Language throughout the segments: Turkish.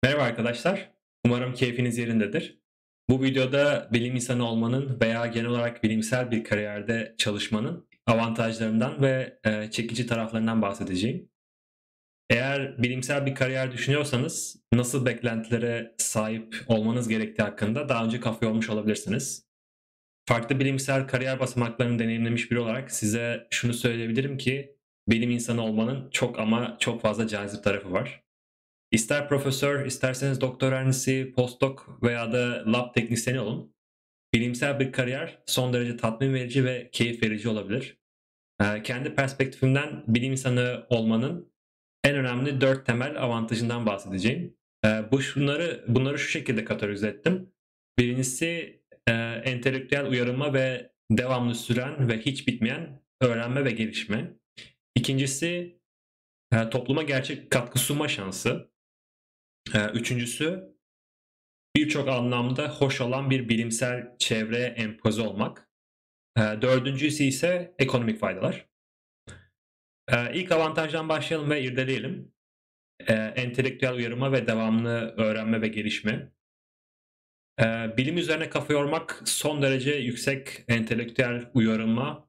Merhaba arkadaşlar. Umarım keyfiniz yerindedir. Bu videoda bilim insanı olmanın veya genel olarak bilimsel bir kariyerde çalışmanın avantajlarından ve çekici taraflarından bahsedeceğim. Eğer bilimsel bir kariyer düşünüyorsanız nasıl beklentilere sahip olmanız gerektiği hakkında daha önce kafa yormuş olabilirsiniz. Farklı bilimsel kariyer basamaklarını deneyimlemiş biri olarak size şunu söyleyebilirim ki bilim insanı olmanın çok ama çok fazla cazip tarafı var. İster profesör, isterseniz doktor öğrencisi, postdoc veya da lab teknisyeni olun. Bilimsel bir kariyer son derece tatmin verici ve keyif verici olabilir. Kendi perspektifimden bilim insanı olmanın en önemli 4 temel avantajından bahsedeceğim. Bunları şu şekilde kategorize ettim. Birincisi entelektüel uyarılma ve devamlı süren ve hiç bitmeyen öğrenme ve gelişme. İkincisi topluma gerçek katkı sunma şansı. Üçüncüsü birçok anlamda hoş olan bir bilimsel çevreye empoze olmak. Dördüncüsü ise ekonomik faydalar. İlk avantajdan başlayalım ve irdeleyelim. Entelektüel uyarıma ve devamlı öğrenme ve gelişme. Bilim üzerine kafa yormak son derece yüksek entelektüel uyarılma,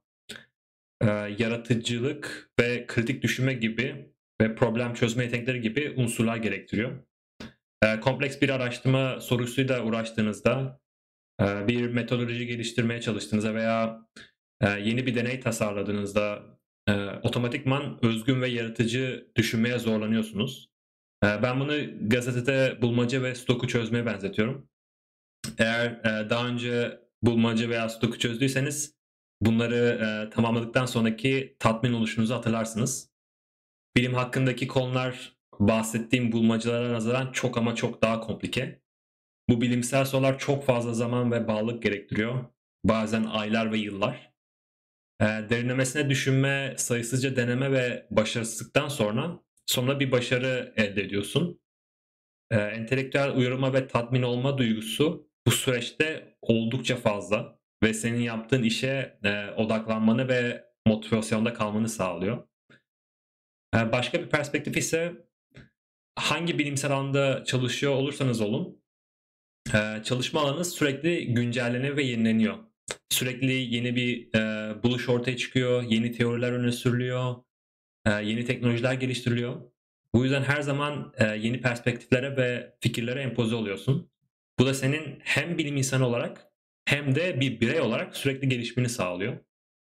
yaratıcılık ve kritik düşünme gibi ve problem çözme yetenekleri gibi unsurlar gerektiriyor. Kompleks bir araştırma sorusuyla uğraştığınızda, bir metodoloji geliştirmeye çalıştığınızda veya yeni bir deney tasarladığınızda otomatikman özgün ve yaratıcı düşünmeye zorlanıyorsunuz. Ben bunu gazetede bulmaca ve stoku çözmeye benzetiyorum. Eğer daha önce bulmaca veya stoku çözdüyseniz bunları tamamladıktan sonraki tatmin oluşunuzu hatırlarsınız. Bilim hakkındaki konular bahsettiğim bulmacalara nazaran çok ama çok daha komplike. Bu bilimsel sorular çok fazla zaman ve bağlılık gerektiriyor. Bazen aylar ve yıllar. Derinlemesine düşünme, sayısızca deneme ve başarısızlıktan sonra bir başarı elde ediyorsun. Entelektüel uyarılma ve tatmin olma duygusu bu süreçte oldukça fazla ve senin yaptığın işe odaklanmanı ve motivasyonda kalmanı sağlıyor. Başka bir perspektif ise hangi bilimsel alanda çalışıyor olursanız olun, çalışma alanınız sürekli güncelleniyor ve yenileniyor. Sürekli yeni bir buluş ortaya çıkıyor, yeni teoriler öne sürülüyor, yeni teknolojiler geliştiriliyor. Bu yüzden her zaman yeni perspektiflere ve fikirlere empoze oluyorsun. Bu da senin hem bilim insanı olarak hem de bir birey olarak sürekli gelişmeni sağlıyor.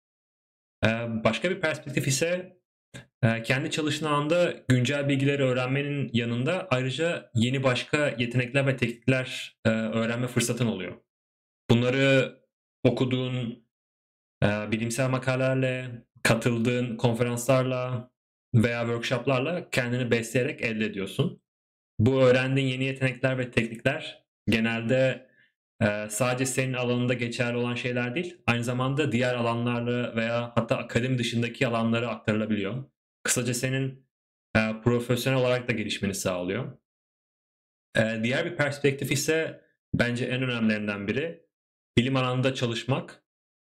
Başka bir perspektif ise kendi çalıştığın alanda güncel bilgileri öğrenmenin yanında ayrıca yeni başka yetenekler ve teknikler öğrenme fırsatın oluyor. Bunları okuduğun bilimsel makalelerle, katıldığın konferanslarla veya workshop'larla kendini besleyerek elde ediyorsun. Bu öğrendiğin yeni yetenekler ve teknikler genelde sadece senin alanında geçerli olan şeyler değil, aynı zamanda diğer alanlarla veya hatta akademi dışındaki alanlara aktarılabiliyor. Kısaca senin profesyonel olarak da gelişmeni sağlıyor. Diğer bir perspektif ise bence en önemlilerinden biri bilim alanında çalışmak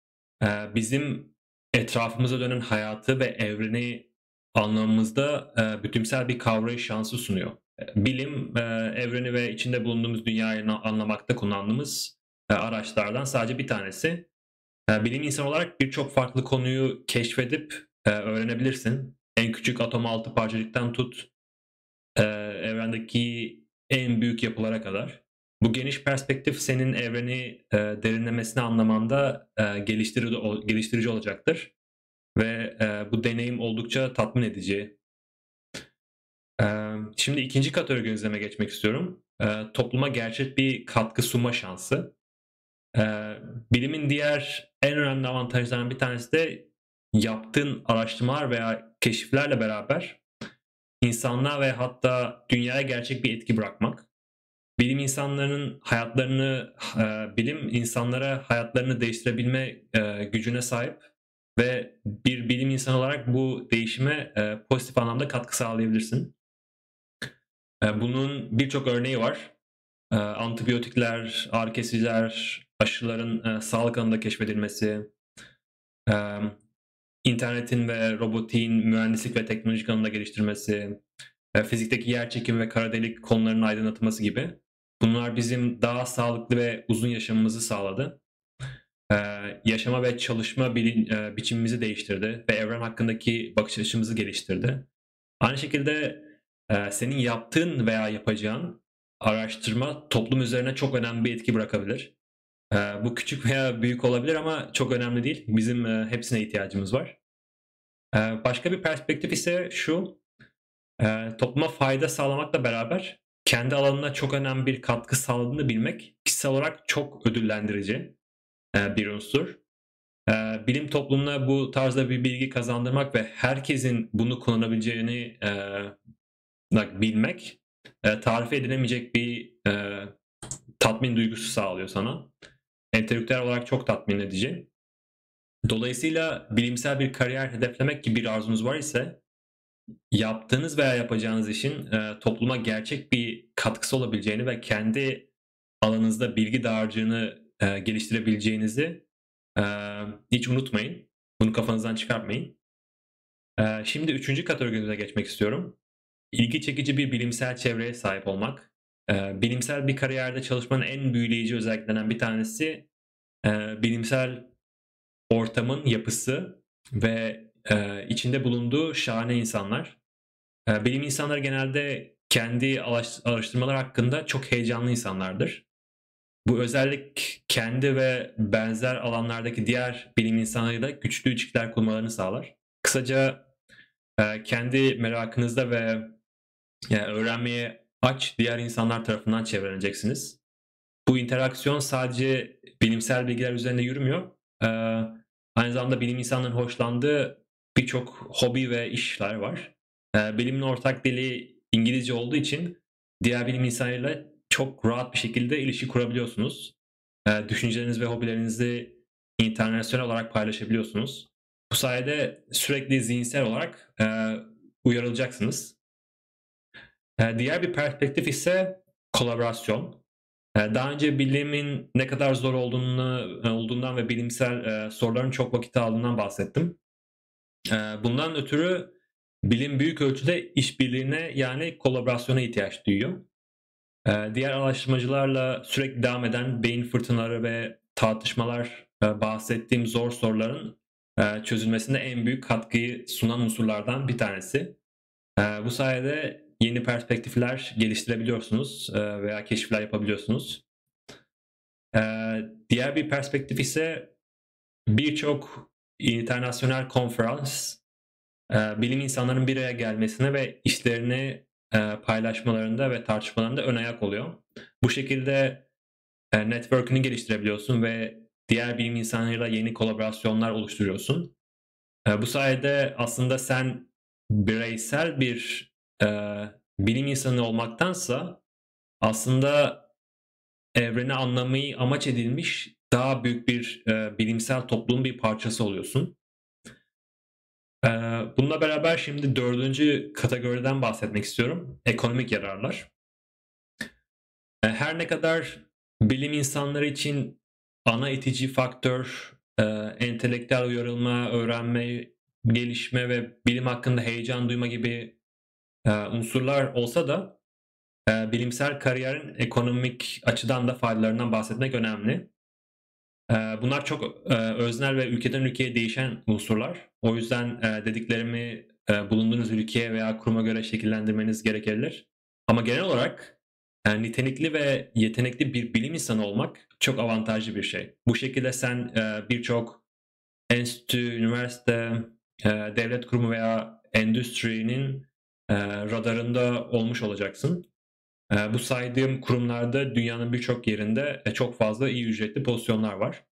bizim etrafımıza dönen hayatı ve evreni anlamamızda bütünsel bir kavrayış şansı sunuyor. Bilim, evreni ve içinde bulunduğumuz dünyayı anlamakta kullandığımız araçlardan sadece bir tanesi. Bilim insanı olarak birçok farklı konuyu keşfedip öğrenebilirsin. En küçük atom altı parçacıktan tut, evrendeki en büyük yapılara kadar. Bu geniş perspektif senin evreni derinlemesine anlamanda geliştirici olacaktır ve bu deneyim oldukça tatmin edici. Şimdi ikinci kategorizeme geçmek istiyorum. Topluma gerçek bir katkı sunma şansı. Bilimin diğer en önemli avantajlarından bir tanesi de yaptığın araştırmalar veya keşiflerle beraber insanlığa ve hatta dünyaya gerçek bir etki bırakmak. Bilim insanlarının hayatlarını, bilim insanlara hayatlarını değiştirebilme gücüne sahip ve bir bilim insanı olarak bu değişime pozitif anlamda katkı sağlayabilirsin. Bunun birçok örneği var. Antibiyotikler, ağrı kesiciler, aşıların sağlık alanında keşfedilmesi, internetin ve robotiğin mühendislik ve teknolojik alanında geliştirmesi, fizikteki yerçekimi ve kara delik konularının aydınlatılması gibi. Bunlar bizim daha sağlıklı ve uzun yaşamamızı sağladı. Yaşama ve çalışma biçimimizi değiştirdi ve evren hakkındaki bakış açımızı geliştirdi. Aynı şekilde senin yaptığın veya yapacağın araştırma toplum üzerine çok önemli bir etki bırakabilir. Bu küçük veya büyük olabilir ama çok önemli değil. Bizim hepsine ihtiyacımız var. Başka bir perspektif ise şu, topluma fayda sağlamakla beraber kendi alanına çok önemli bir katkı sağladığını bilmek kişisel olarak çok ödüllendirici bir unsur. Bilim toplumuna bu tarzda bir bilgi kazandırmak ve herkesin bunu kullanabileceğini bilmek tarif edilemeyecek bir tatmin duygusu sağlıyor sana. Entelektüel olarak çok tatmin edici. Dolayısıyla bilimsel bir kariyer hedeflemek gibi bir arzunuz var ise yaptığınız veya yapacağınız işin topluma gerçek bir katkısı olabileceğini ve kendi alanınızda bilgi dağarcığını geliştirebileceğinizi hiç unutmayın. Bunu kafanızdan çıkartmayın. Şimdi 3. kategorimize geçmek istiyorum. İlgi çekici bir bilimsel çevreye sahip olmak. Bilimsel bir kariyerde çalışmanın en büyüleyici özelliklerinden bir tanesi bilimsel ortamın yapısı ve içinde bulunduğu şahane insanlar. Bilim insanları genelde kendi araştırmalar hakkında çok heyecanlı insanlardır. Bu özellik kendi ve benzer alanlardaki diğer bilim insanlarıyla güçlü ilişkiler kurmalarını sağlar. Kısaca kendi merakınızda ve öğrenmeye aç diğer insanlar tarafından çevrileceksiniz. Bu interaksiyon sadece bilimsel bilgiler üzerinde yürümüyor. Aynı zamanda bilim insanlarının hoşlandığı birçok hobi ve işler var. Bilimin ortak dili İngilizce olduğu için diğer bilim insanlarıyla çok rahat bir şekilde ilişki kurabiliyorsunuz. Düşünceleriniz ve hobilerinizi internasyonel olarak paylaşabiliyorsunuz. Bu sayede sürekli zihinsel olarak uyarılacaksınız. Diğer bir perspektif ise kolaborasyon. Daha önce bilimin ne kadar zor olduğundan ve bilimsel soruların çok vakit aldığından bahsettim. Bundan ötürü bilim büyük ölçüde işbirliğine yani kolaborasyona ihtiyaç duyuyor. Diğer araştırmacılarla sürekli devam eden beyin fırtınaları ve tartışmalar bahsettiğim zor soruların çözülmesinde en büyük katkıyı sunan unsurlardan bir tanesi. Bu sayede yeni perspektifler geliştirebiliyorsunuz veya keşifler yapabiliyorsunuz. Diğer bir perspektif ise birçok internasyonel konferans bilim insanlarının bir araya gelmesine ve işlerini paylaşmalarında ve tartışmalarında ön ayak oluyor. Bu şekilde network'ünü geliştirebiliyorsun ve diğer bilim insanlarıyla yeni kolaborasyonlar oluşturuyorsun. Bu sayede aslında sen bireysel bir bilim insanı olmaktansa aslında evreni anlamayı amaç edilmiş daha büyük bir bilimsel toplumun bir parçası oluyorsun. Bununla beraber şimdi 4. kategoriden bahsetmek istiyorum. Ekonomik yararlar. Her ne kadar bilim insanları için ana itici faktör entelektüel uyarılma, öğrenme, gelişme ve bilim hakkında heyecan duyma gibi unsurlar olsa da bilimsel kariyerin ekonomik açıdan da faydalarından bahsetmek önemli. Bunlar çok öznel ve ülkeden ülkeye değişen unsurlar. O yüzden dediklerimi bulunduğunuz ülkeye veya kuruma göre şekillendirmeniz gerekebilir. Ama genel olarak nitelikli ve yetenekli bir bilim insanı olmak çok avantajlı bir şey. Bu şekilde sen birçok enstitü, üniversite, devlet kurumu veya endüstrinin radarında olmuş olacaksın. Bu saydığım kurumlarda dünyanın birçok yerinde çok fazla iyi ücretli pozisyonlar var.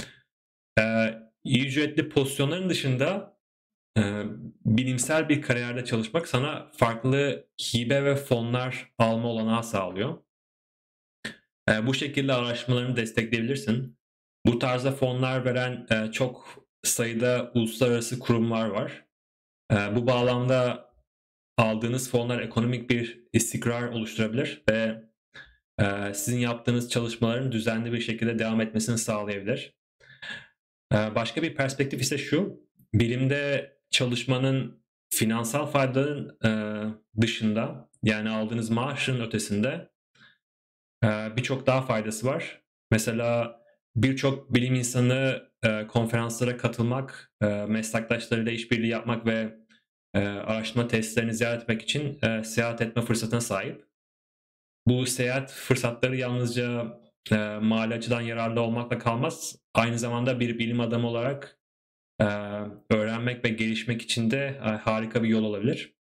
İyi ücretli pozisyonların dışında bilimsel bir kariyerde çalışmak sana farklı hibe ve fonlar alma olanağı sağlıyor. Bu şekilde araştırmalarını destekleyebilirsin. Bu tarzda fonlar veren çok sayıda uluslararası kurumlar var. Bu bağlamda aldığınız fonlar ekonomik bir istikrar oluşturabilir ve sizin yaptığınız çalışmaların düzenli bir şekilde devam etmesini sağlayabilir. Başka bir perspektif ise şu, bilimde çalışmanın finansal faydaların dışında, yani aldığınız maaşın ötesinde birçok daha faydası var. Mesela birçok bilim insanı konferanslara katılmak, meslektaşlarıyla işbirliği yapmak ve araştırma tesislerini ziyaret etmek için seyahat etme fırsatına sahip. Bu seyahat fırsatları yalnızca mali açıdan yararlı olmakla kalmaz. Aynı zamanda bir bilim adamı olarak öğrenmek ve gelişmek için de harika bir yol olabilir.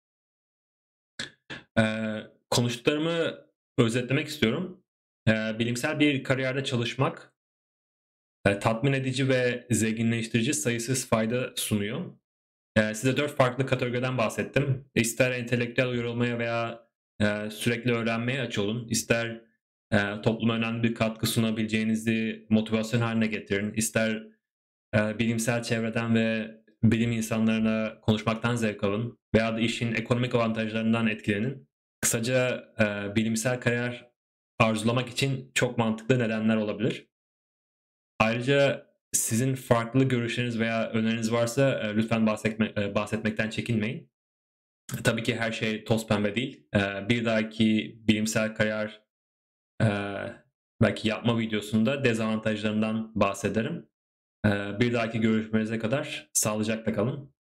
Konuştuklarımı özetlemek istiyorum. Bilimsel bir kariyerde çalışmak tatmin edici ve zenginleştirici sayısız fayda sunuyor. Size 4 farklı kategoriden bahsettim. İster entelektüel yorulmaya veya sürekli öğrenmeye aç olun, ister topluma önemli bir katkı sunabileceğinizi motivasyon haline getirin, ister bilimsel çevreden ve bilim insanlarına konuşmaktan zevk alın veya da işin ekonomik avantajlarından etkilenin. Kısaca bilimsel kariyer arzulamak için çok mantıklı nedenler olabilir. Ayrıca sizin farklı görüşleriniz veya öneriniz varsa lütfen bahsetmekten çekinmeyin. Tabii ki her şey toz pembe değil. Bir dahaki bilimsel kariyer belki yapma videosunda dezavantajlarından bahsederim. Bir dahaki görüşmemize kadar sağlıcakla kalın.